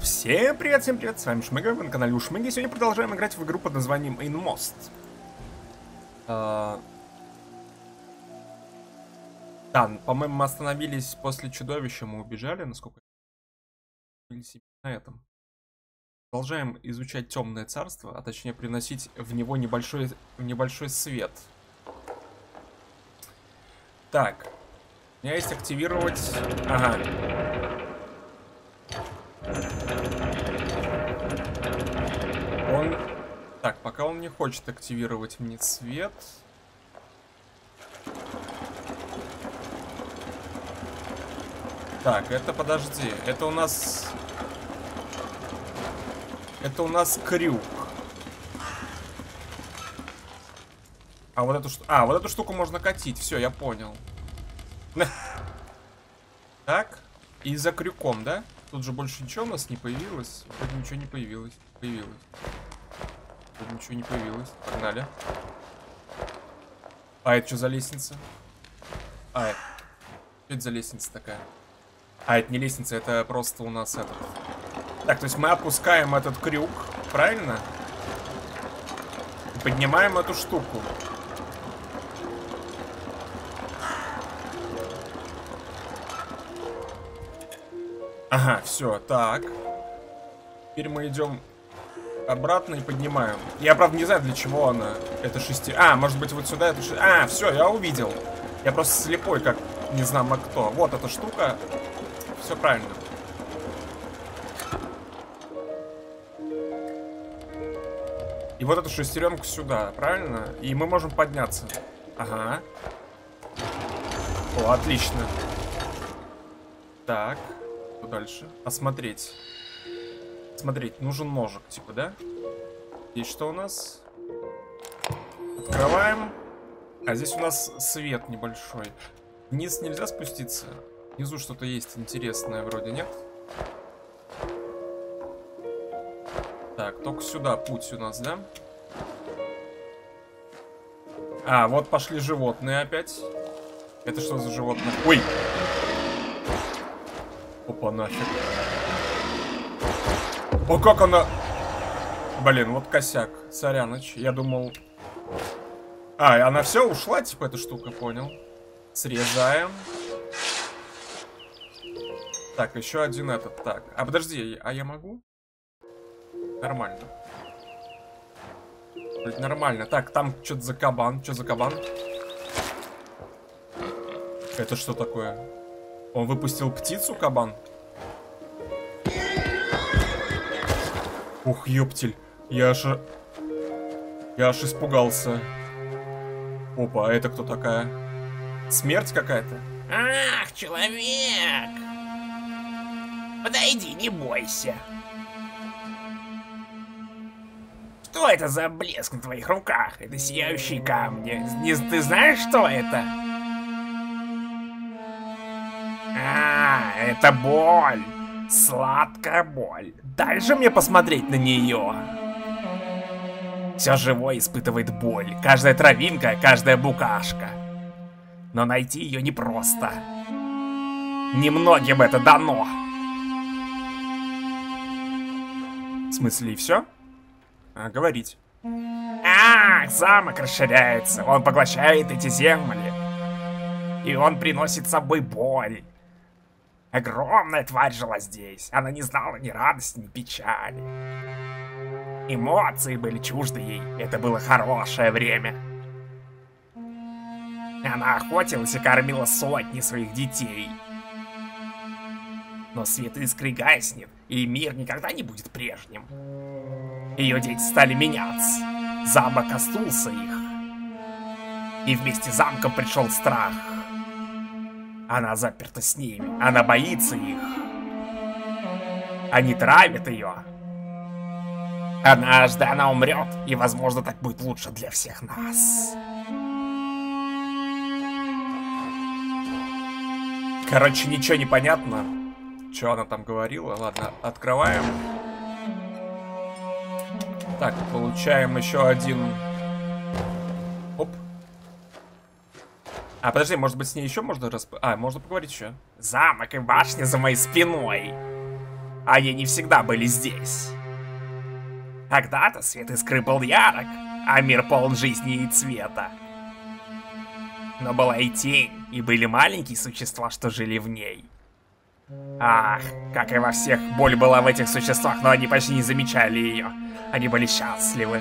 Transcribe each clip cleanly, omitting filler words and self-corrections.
всем привет, с вами Шмыга, вы на канале у Шмыги. Сегодня продолжаем играть в игру под названием Inmost. Да, по-моему, мы остановились после чудовища, мы убежали, насколько я на этом. Продолжаем изучать темное царство, а точнее приносить в него небольшой свет. Так, у меня есть активировать... Ага. Так, пока он не хочет активировать мне свет. Так, это подожди. Это у нас крюк. Вот эту штуку можно катить. Все, я понял. Так, и за крюком, да? Тут же больше ничего у нас не появилось. Вроде ничего не появилось. Тут ничего не появилось. Погнали. А это что за лестница? Что это за лестница такая? Это не лестница, это просто у нас этот. Так, то есть мы опускаем этот крюк, правильно? И поднимаем эту штуку. Ага, все, так. Теперь мы идем обратно и поднимаем. Я, правда, не знаю, для чего она. Это может быть, вот сюда это все, я увидел. Я просто слепой, как не знаю, кто. Вот эта штука. Все правильно. И вот эту шестеренку сюда, правильно? И мы можем подняться. Ага. О, отлично. Так. Что дальше? Осмотреть. Смотреть, нужен ножик, типа, да? Здесь что у нас? Открываем. А здесь у нас свет небольшой. Вниз нельзя спуститься? Внизу что-то есть интересное, вроде, нет? Так, только сюда путь у нас, да? Вот пошли животные опять. Это что за животные? Ой! Опа, нафиг. О, как она... Блин, вот косяк. Соряныч, я думал... она все ушла, типа, эта штука, понял. Срезаем. Так, еще один этот. Так, подожди, я могу? Нормально. Блин, нормально. Так, там что-то за кабан. Что за кабан? Это что такое? Он выпустил птицу, кабан? Ух, ёптель. Я аж испугался. Опа, а это кто такая? Смерть какая-то? Ах, человек! Подойди, не бойся. Что это за блеск на твоих руках? Это сияющие камни. Ты знаешь, что это? Это боль. Сладкая боль. Дай же мне посмотреть на нее. Все живое испытывает боль. Каждая травинка, каждая букашка. Но найти ее непросто. Немногим это дано. В смысле, и все? Говорить. Замок расширяется. Он поглощает эти земли. И он приносит с собой боль. Огромная тварь жила здесь. Она не знала ни радости, ни печали. Эмоции были чужды ей. Это было хорошее время. Она охотилась и кормила сотни своих детей. Но свет искры гаснет, и мир никогда не будет прежним. Ее дети стали меняться. Замок коснулся их. И вместе с замком пришел страх. Она заперта с ними. Она боится их. Они травят ее. Однажды она умрет, и, возможно, так будет лучше для всех нас. Короче, ничего не понятно. Что она там говорила? Ладно, открываем. Так, получаем еще один. Оп. Подожди, может быть, с ней еще можно можно поговорить еще? Замок и башня за моей спиной. Они не всегда были здесь. Когда-то свет искры был ярок, а мир полон жизни и цвета. Но была и тень, и были маленькие существа, что жили в ней. Ах, как и во всех, боль была в этих существах, но они почти не замечали ее. Они были счастливы.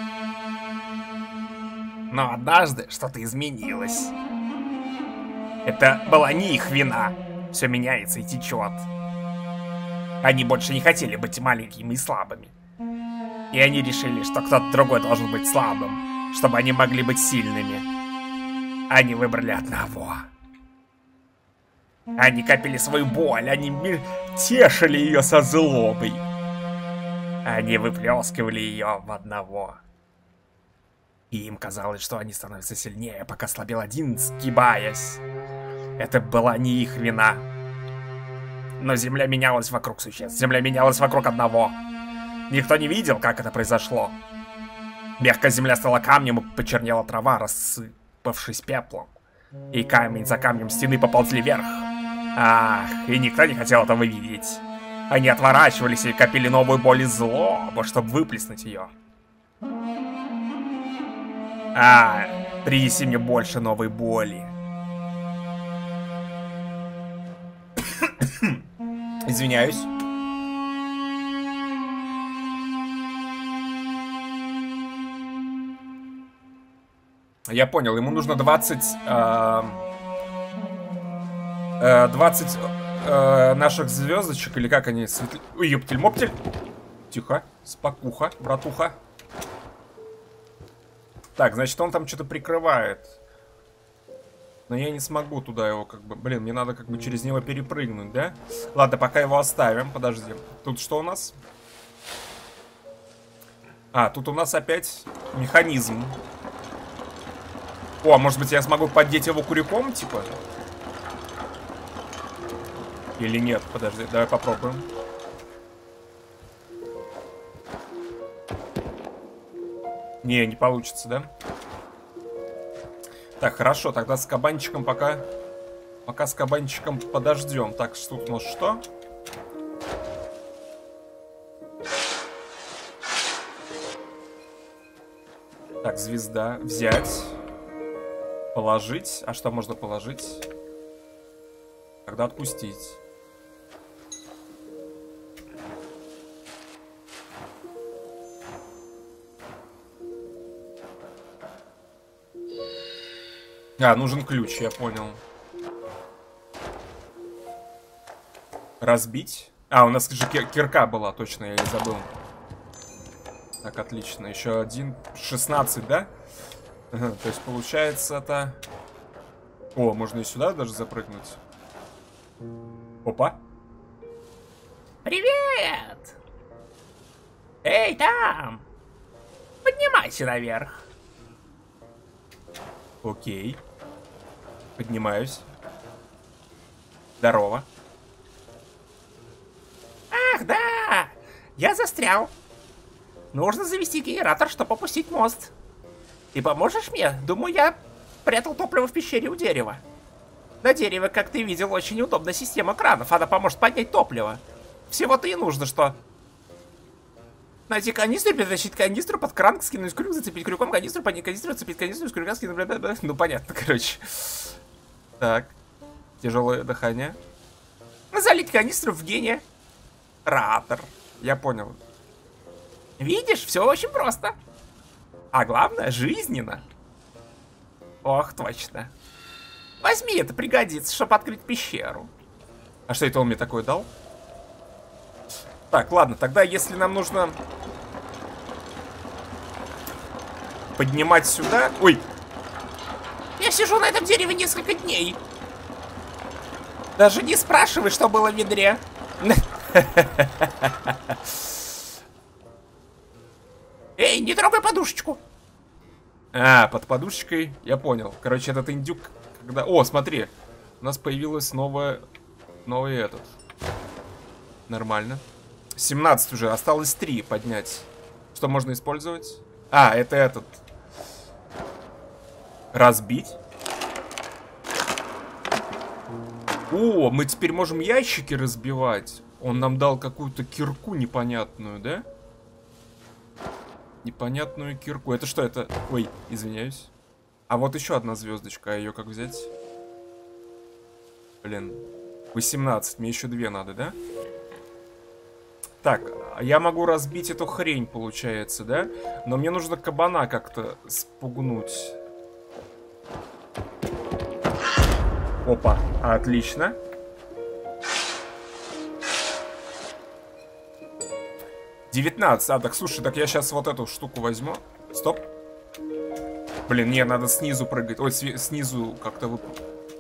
Но однажды что-то изменилось. Это была не их вина. Все меняется и течет. Они больше не хотели быть маленькими и слабыми. И они решили, что кто-то другой должен быть слабым, чтобы они могли быть сильными. Они выбрали одного. Они копили свою боль, они тешили ее со злобой. Они выплескивали ее в одного. И им казалось, что они становятся сильнее, пока слабел один, сгибаясь. Это была не их вина. Но земля менялась вокруг существ. Земля менялась вокруг одного. Никто не видел, как это произошло. Мягкая земля стала камнем, и почернела трава, рассыпавшись пеплом. И камень за камнем стены поползли вверх. Ах, и никто не хотел этого видеть. Они отворачивались и копили новую боль и злобу, чтобы выплеснуть ее. Принеси мне больше новой боли. Извиняюсь. Я понял, ему нужно 20 наших звездочек, или как они, Ой, ёптель-моптель. Тихо, спокуха, братуха. Так, значит, он там что-то прикрывает. Но я не смогу туда его как бы... Блин, мне надо как бы через него перепрыгнуть, да? Ладно, пока его оставим, подожди. Тут что у нас? Тут у нас опять механизм. О, может быть, я смогу поддеть его куриком, типа? Или нет? Подожди, давай попробуем. Не получится, да? Так, хорошо, тогда с кабанчиком пока с кабанчиком подождем. Так, что тут у нас что? Так, звезда. Взять. Положить. А что можно положить? Тогда отпустить. Нужен ключ, я понял. Разбить. У нас же кирка была, точно, я и забыл. Так, отлично. Еще один. 16, да? Ага, то есть получается это... О, можно и сюда даже запрыгнуть. Опа. Привет! Эй, там! Поднимайся наверх. Окей. Поднимаюсь. Здорово. Ах, да! Я застрял. Нужно завести генератор, чтобы опустить мост. Ты поможешь мне? Думаю, я прятал топливо в пещере у дерева. На дереве, как ты видел, очень удобная система кранов. Она поможет поднять топливо. Всего-то и нужно, что... Найти канистру, перетащить канистру под кран, скинуть крюк, зацепить крюком канистру, поднять канистру, зацепить канистру, с крюка скинуть... Ну, понятно, короче. Так. Тяжелое дыхание. Залить канистру в генератор. Я понял. Видишь, все очень просто. А главное, жизненно. Ох, точно. Возьми, это пригодится, чтобы открыть пещеру. А что это он мне такое дал? Так, ладно, тогда если нам нужно поднимать сюда... Ой! Я сижу на этом дереве несколько дней. Даже не спрашивай, что было в ведре. Эй, не трогай подушечку. Под подушечкой, я понял. Короче, этот индюк, когда... О, смотри, у нас появилась новый этот. Нормально. 17 уже, осталось 3 поднять. Что можно использовать? Это этот. Разбить. О, мы теперь можем ящики разбивать. Он нам дал какую-то кирку непонятную, да? Непонятную кирку. Это что, это... Ой, извиняюсь. А вот еще одна звездочка. А ее как взять? Блин. 18. Мне еще 2 надо, да? Так, я могу разбить эту хрень, получается, да? Но мне нужно кабана как-то спугнуть. Опа, отлично. А, так, слушай, так я сейчас вот эту штуку возьму. Стоп. Блин, не, надо снизу прыгать. Ой, снизу как-то выпрыгнуть.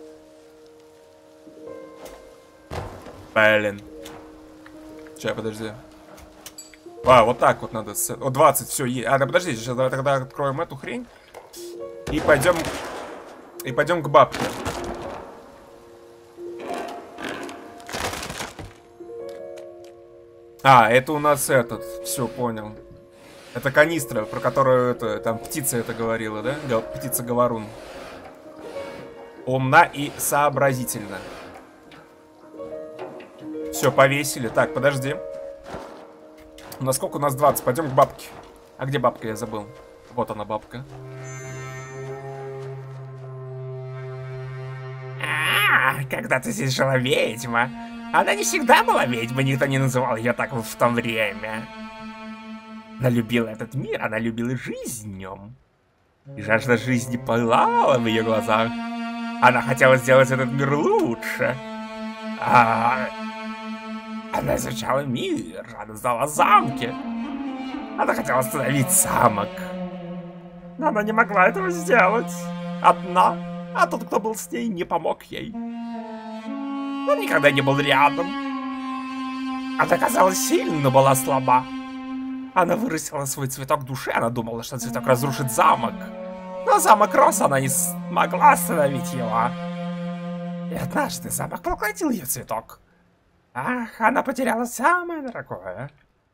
Блин. Сейчас, подожди. А, вот так вот надо. О, 20, все. А, да подожди, сейчас давай тогда откроем эту хрень. И пойдем. И пойдем к бабке. А, это у нас этот. Все, понял. Это канистра, про которую это, там птица это говорила, да? Птица-говорун. Умна и сообразительна. Все, повесили. Так, подожди. Насколько у нас 20? Пойдем к бабке. А где бабка? Я забыл. Вот она, бабка. Когда-то здесь жила ведьма. Она не всегда была ведьмой, никто не называл ее так в то время. Она любила этот мир, она любила жизнь в нем. И жажда жизни пылала в ее глазах. Она хотела сделать этот мир лучше. Она изучала мир, она знала замки. Она хотела остановить замок. Но она не могла этого сделать. Одна. А тот, кто был с ней, не помог ей. Он никогда не был рядом. Она казалась сильной, но была слаба. Она вырастила свой цветок души, она думала, что цветок разрушит замок. Но замок рос, она не смогла остановить его. И однажды замок поглотил ее цветок. Ах, она потеряла самое дорогое.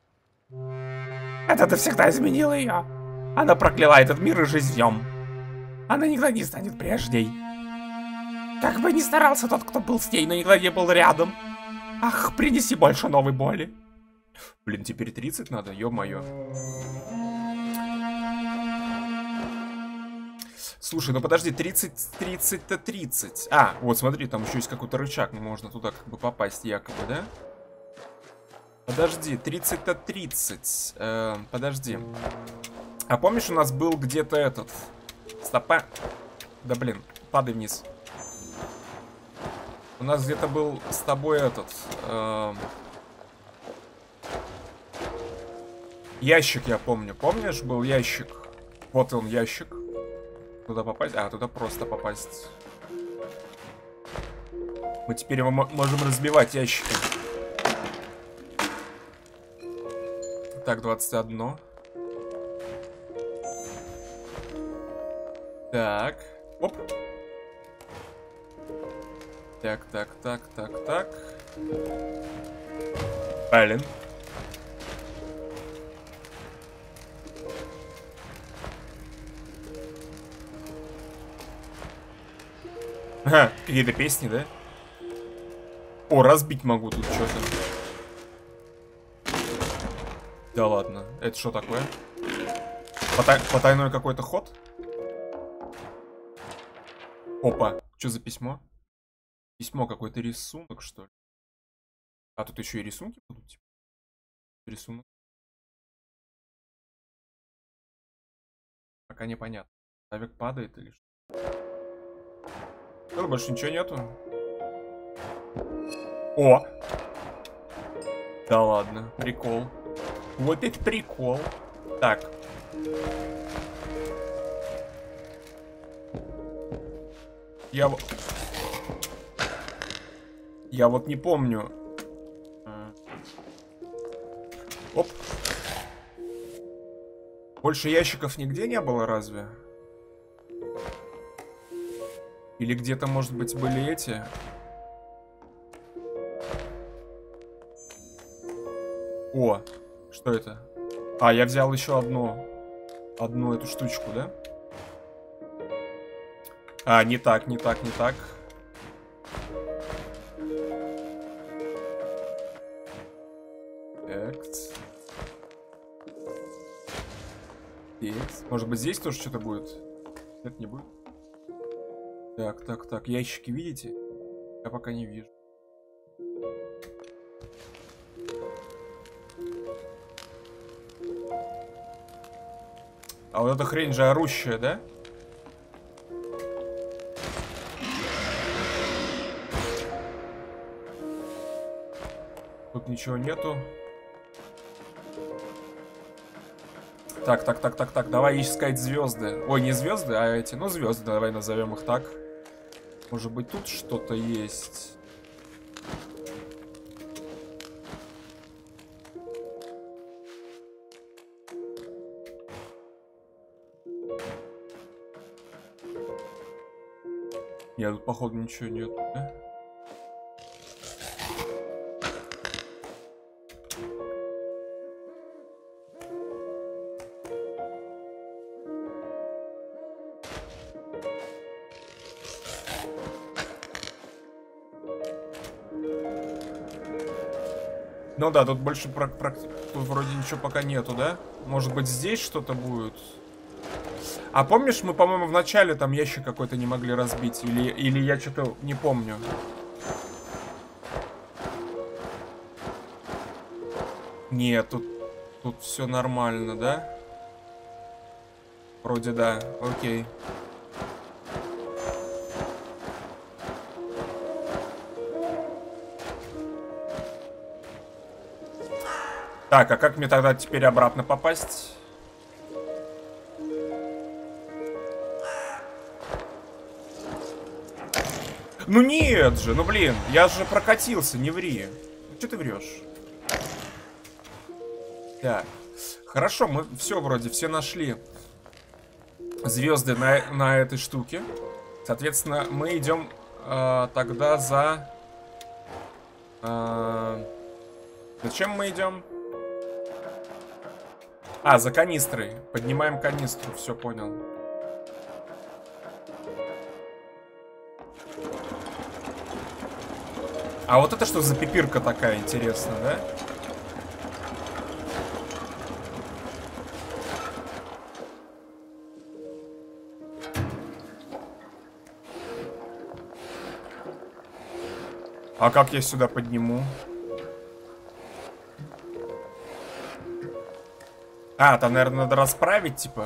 Это навсегда изменило ее. Она прокляла этот мир и жизнь в нем. Она никогда не станет прежней. Как бы ни старался тот, кто был с ней, но никогда не был рядом. Ах, принеси больше новой боли. Блин, теперь 30 надо, ё-моё. Слушай, ну подожди, 30-то 30. А, вот смотри, там еще есть какой-то рычаг, можно туда как бы попасть якобы, да? Подожди, 30-то 30. Подожди. А помнишь, у нас был где-то этот... Стопа. Да блин, падай вниз. У нас где-то был с тобой этот... Ящик, я помню. Помнишь, был ящик? Вот он, ящик. Туда попасть? А, туда просто попасть. Мы теперь его можем разбивать ящики. Так, 21. Так. Оп. Так. Блин. Ага, какие-то песни, да? О, разбить могу тут что-то. Да ладно, это что такое? Потайной какой-то ход? Опа, что за письмо? Письмо, какой-то рисунок, что ли? А тут еще и рисунки будут, типа? Рисунок. Пока непонятно. Человек падает или что? Тут больше ничего нету. О! Да ладно, прикол. Вот это прикол. Так. Я вот не помню. Оп. Больше ящиков нигде не было, разве? Или где-то, может быть, были эти? О, что это? А, я взял еще одну эту штучку, да? А, не так. Экс. Здесь. Может быть, здесь тоже что-то будет? Нет, не будет. Так, так, так. Ящики видите? Я пока не вижу. А вот эта хрень же орущая, да? Тут ничего нету. Так, так, так, так, так. Давай искать звезды. Ой, не звезды, а эти. Ну, звезды, давай назовем их так. Может быть, тут что-то есть. Нет, тут, походу, ничего нет, да? Ну да, тут больше тут вроде ничего пока нету, да? Может быть, здесь что-то будет? А помнишь, мы, по-моему, в начале там ящик какой-то не могли разбить? Или я что-то не помню? Нет, тут все нормально, да? Вроде да, окей. Так, а как мне тогда теперь обратно попасть? Ну нет же, ну блин, я же прокатился, не ври. Ну что ты врешь? Так, хорошо, мы все вроде, все нашли звезды на этой штуке. Соответственно, мы идем тогда за... зачем мы идем? А, за канистрой. Поднимаем канистру, все понял. А вот это что за пипирка такая интересная, да? А как я сюда подниму? А, там, наверное, надо расправить, типа.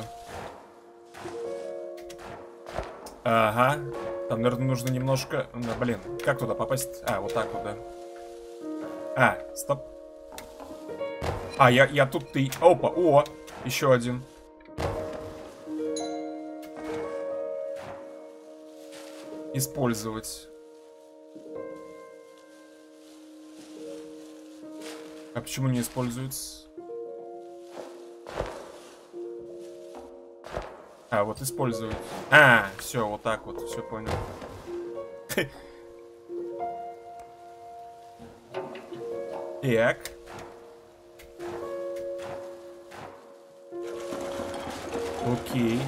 Ага. Там, наверное, нужно немножко... Да, блин, как туда попасть? А, вот так вот, да. А, стоп. А, я тут ты... Опа, о, еще один. Использовать. А почему не используется? А, вот использовать. А, все, вот так вот, все понял. Так. Окей.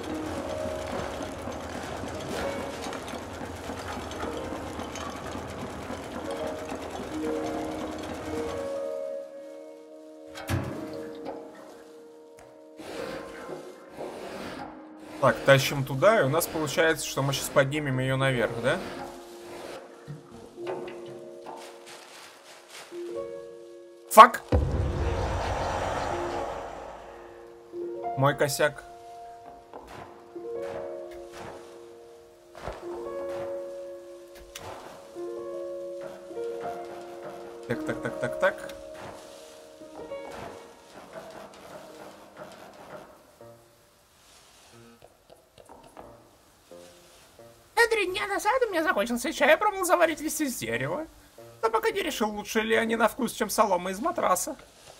Так, тащим туда, и у нас получается, что мы сейчас поднимем ее наверх, да? Фак! Мой косяк. Так. Три дня назад у меня закончился чай, я пробовал заварить листья из дерева. Но пока не решил, лучше ли они на вкус, чем солома из матраса.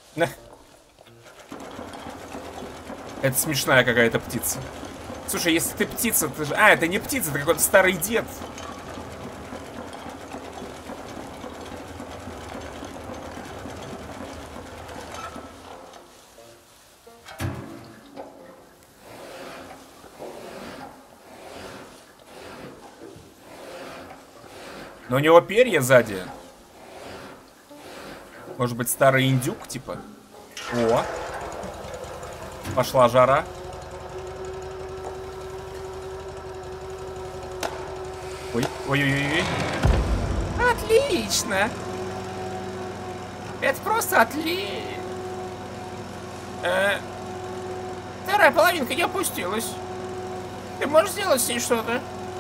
Это смешная какая-то птица. Слушай, если ты птица, ты же... А, это не птица, это какой-то старый дед. Но у него перья сзади. Может быть, старый индюк, типа? О! Пошла жара. Ой, ой-ой-ой. Отлично! Это просто отлично. Вторая половинка не опустилась. Ты можешь сделать с ней что-то?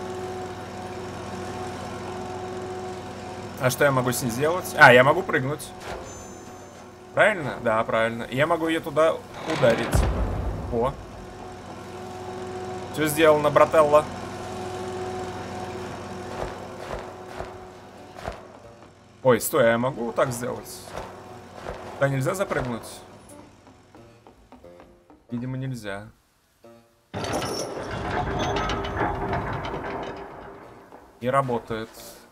А что я могу с ней сделать? А, я могу прыгнуть. Правильно? Да, правильно. Я могу ее туда ударить. О. Все сделано, брателло. Ой, стой, а я могу вот так сделать? Да, нельзя запрыгнуть? Видимо, нельзя. Не работает.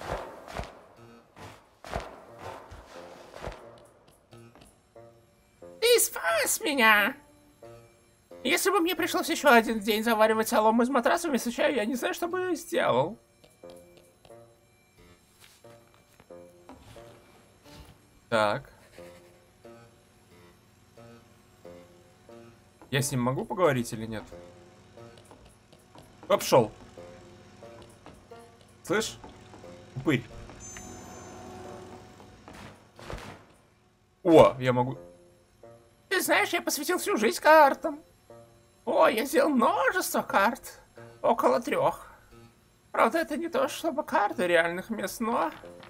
Ты спас меня! Если бы мне пришлось еще один день заваривать солому из матраса вместо чая, я не знаю, что бы я сделал. Так. Я с ним могу поговорить или нет? Кто пошел? Слышь? Упырь. О, я могу... Ты знаешь, я посвятил всю жизнь картам. О, я сделал множество карт. Около 3. Правда, это не то, чтобы карты реальных мест, но...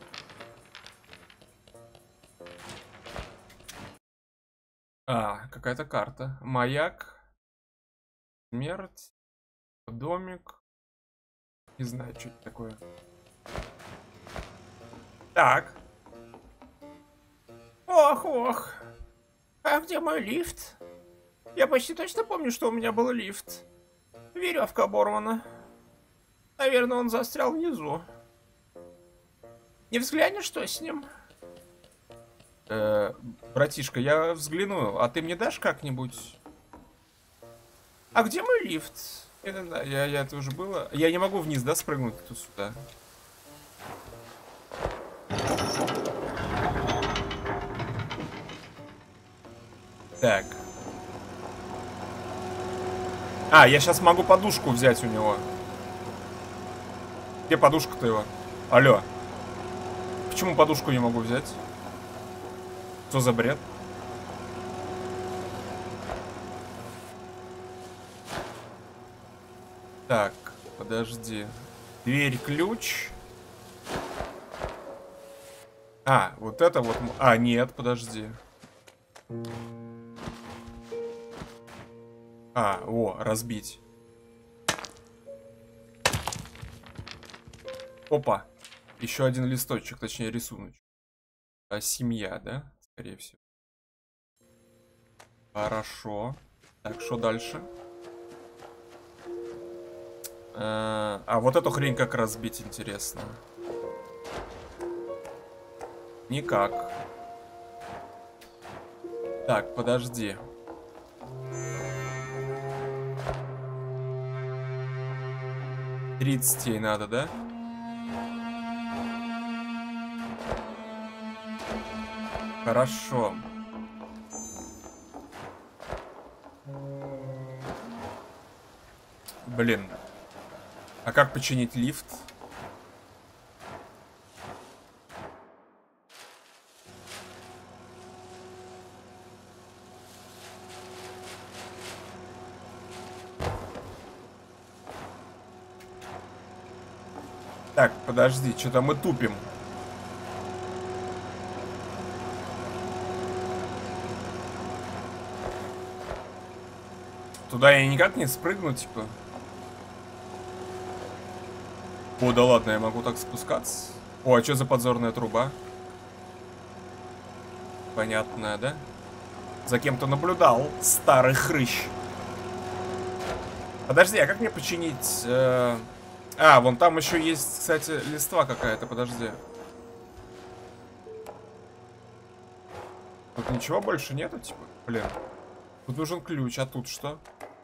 А, какая-то карта. Маяк. Смерть. Домик. Не знаю, что это такое. Так. Ох, ох. А где мой лифт? Я почти точно помню, что у меня был лифт. Веревка оборвана. Наверное, он застрял внизу. Не взглянешь, что с ним? Братишка, я взгляну. А ты мне дашь как-нибудь? А где мой лифт? Это уже было. Я не могу вниз, да, спрыгнуть тут сюда? Так. А, я сейчас могу подушку взять у него. Где подушка-то его? Алло. Почему подушку не могу взять? Что за бред? Так, подожди. Дверь, ключ. А, вот это вот... А, нет, подожди. А, о, разбить. Опа. Еще один листочек, точнее рисунок. А, семья, да? Скорее всего. Хорошо. Так, что дальше? А вот эту хрень как разбить, интересно. Никак. Так, подожди. Тридцать ей надо, да? Хорошо. Блин. А как починить лифт? Так, подожди, что-то мы тупим. Туда я никак не спрыгну, типа. О, да ладно, я могу так спускаться. О, а что за подзорная труба? Понятная, да? За кем-то наблюдал, старый хрыщ. Подожди, а как мне починить... А, вон там еще есть, кстати, листва какая-то, подожди. Тут ничего больше нету, типа? Блин. Тут нужен ключ, а тут что?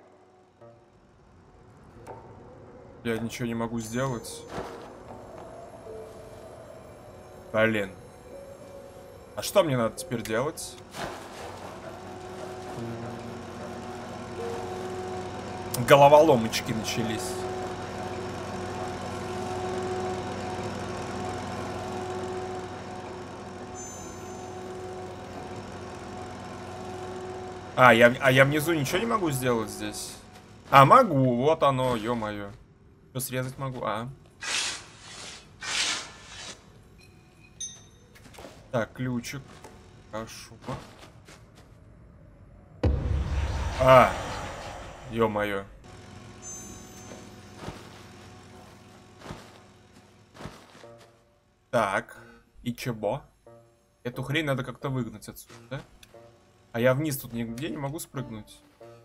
Я ничего не могу сделать. Блин. А что мне надо теперь делать? Головоломочки начались. Я внизу ничего не могу сделать здесь? А, могу, вот оно, ё-моё. Что, срезать могу? Так, ключик. Хорошо. Ё-моё. Так, и чего? Эту хрень надо как-то выгнать отсюда, да? А я вниз тут нигде не могу спрыгнуть.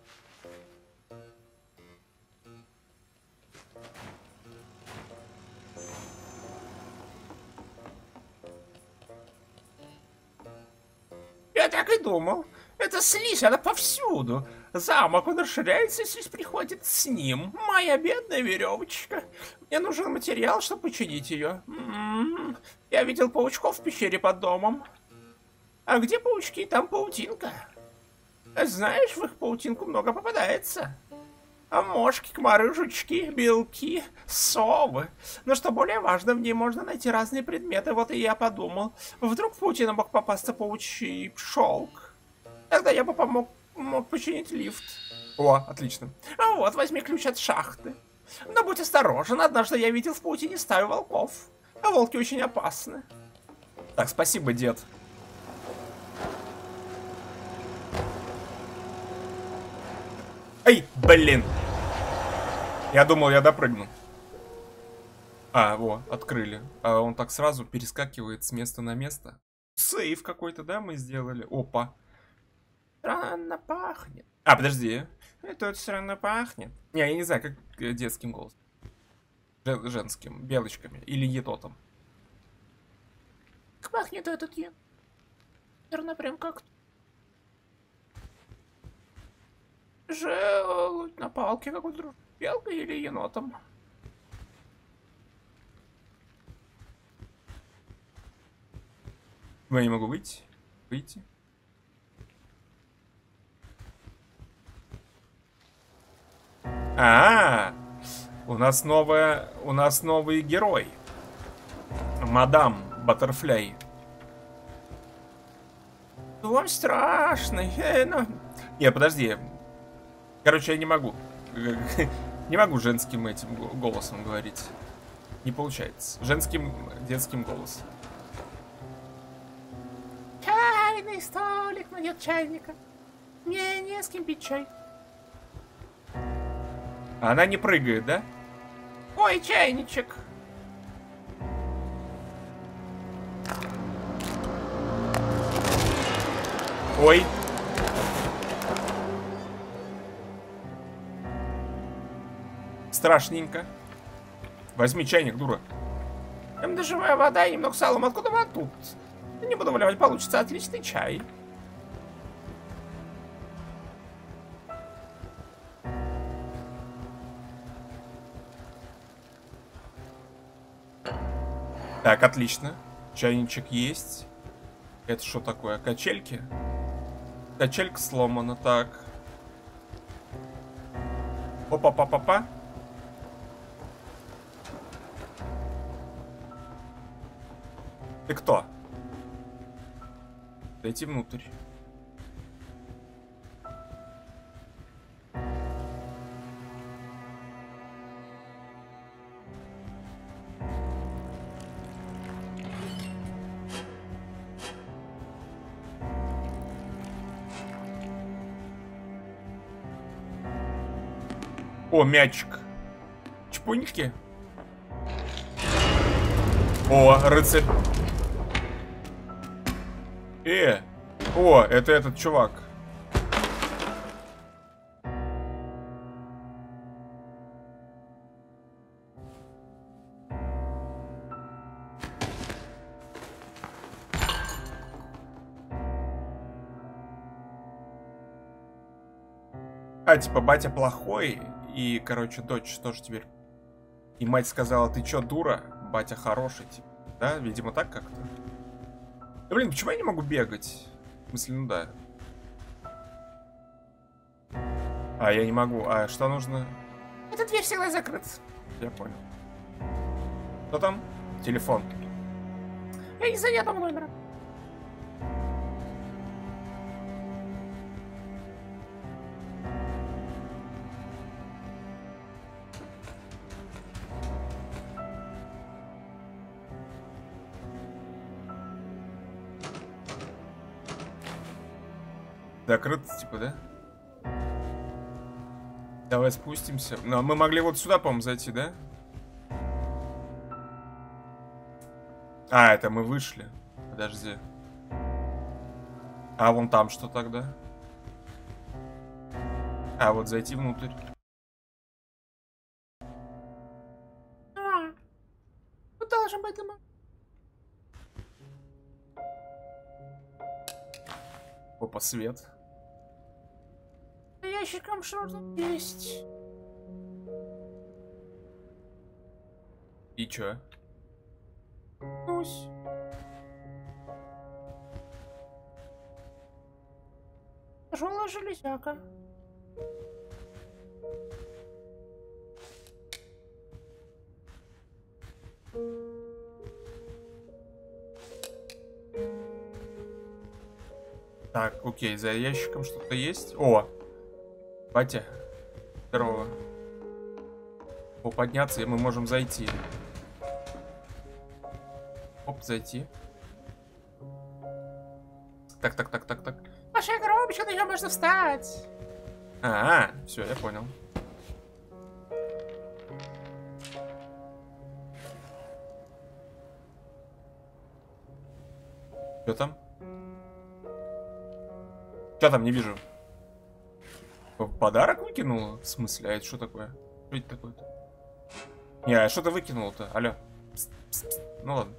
Я так и думал. Это слизь, она повсюду. Замок, он расширяется, и слизь приходит с ним. Моя бедная веревочка. Мне нужен материал, чтобы починить ее. Я видел паучков в пещере под домом. А где паучки, там паутинка. Знаешь, в их паутинку много попадается. А мошки, комары, жучки, белки, совы. Но что более важно, в ней можно найти разные предметы. Вот и я подумал, вдруг в паутину мог попасться паучий шелк. Тогда я бы мог починить лифт. О, отлично. А вот, возьми ключ от шахты. Но будь осторожен, однажды я видел в паутине стаю волков. А волки очень опасны. Так, спасибо, дед. Эй, блин. Я думал, я допрыгну. Во, открыли. А он так сразу перескакивает с места на место. Сейф какой-то, да, мы сделали? Опа. Странно пахнет. Подожди. Это странно пахнет. Не, я не знаю, как детским голосом. Женским, белочками или етотом. Как пахнет этот ен? Наверное, прям как... Желудь на палке какой-то. Белкой или енотом? Я не могу выйти. У нас новый герой. Мадам Баттерфляй. Он страшный. Не, подожди. Короче, я не могу. Не могу женским этим голосом говорить. Не получается. Женским, детским голосом. Чайный столик, но нет чайника. Мне не с кем пить чай. Она не прыгает, да? Ой, чайничек. Ой. Страшненько. Возьми чайник, дура. Там дождевая вода и немного салом. Откуда она тут? Не буду выливать, получится отличный чай. Так, отлично. Чайничек есть. Это что такое? Качельки? Качелька сломана, так. Опа-па-па-па. Ты кто? Зайти внутрь. О, мячик. Чпуньки. О, рыцарь. О, это этот чувак. Типа, батя плохой, и, короче, дочь тоже теперь. И мать сказала, ты чё, дура? Батя хороший, типа. Да, видимо, так как-то. Да, блин, почему я не могу бегать? В смысле, ну да. А, я не могу. А, что нужно? Эта дверь всегда закрыта. Я понял. Что там? Телефон. Я не знаю, этого номера. Закрыт, типа, да? Давай спустимся. Ну, а мы могли вот сюда, по-моему, зайти, да? А, это мы вышли. Подожди. А вон там что тогда? А, вот зайти внутрь. Тут должен быть дома. Опа, свет. Ящиком что-то есть. И чё? Нусь. Тяжелая железяка. Так, окей, за ящиком что-то есть. О! Батя. Здорово. О, подняться, и мы можем зайти. Оп, зайти. Так. Ваша коробочка, на нее можно встать. Все, я понял. Что там? Что там, не вижу. Подарок выкинула? В смысле? А это что такое? Что это такое-то? Не, а что-то выкинул-то? Алло. Пс. Ну ладно.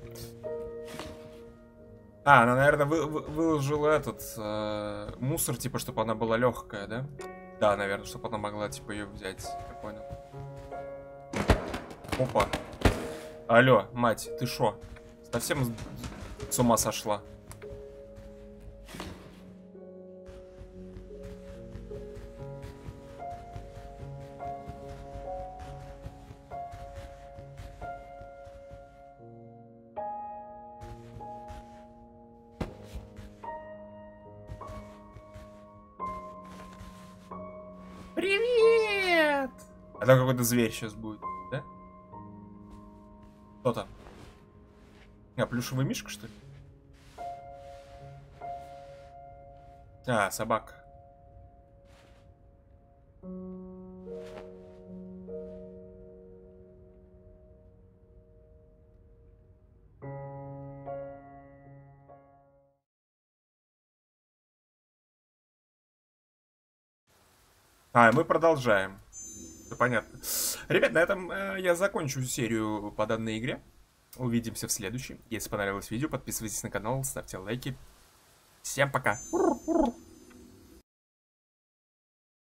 А, она, наверное, выложила этот мусор, типа, чтобы она была легкая, да? Да, наверное, чтобы она могла, типа, ее взять. Я понял. Опа. Алло, мать, ты шо? Совсем с ума сошла? Привет! А там какой-то зверь сейчас будет, да? Кто там? А, плюшевый мишка, что ли? А, собака. А, мы продолжаем. Все понятно. Ребят, на этом я закончу серию по данной игре. Увидимся в следующем. Если понравилось видео, подписывайтесь на канал, ставьте лайки. Всем пока.